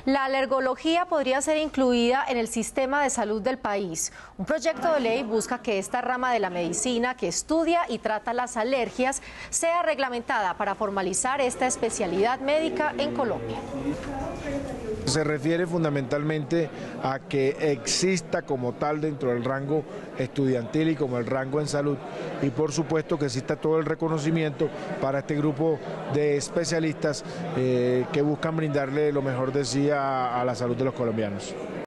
La alergología podría ser incluida en el sistema de salud del país. Un proyecto de ley busca que esta rama de la medicina que estudia y trata las alergias sea reglamentada para formalizar esta especialidad médica en Colombia. Se refiere fundamentalmente a que exista como tal dentro del rango estudiantil y como el rango en salud, y por supuesto que exista todo el reconocimiento para este grupo de especialistas que buscan brindarle lo mejor de sí a la salud de los colombianos.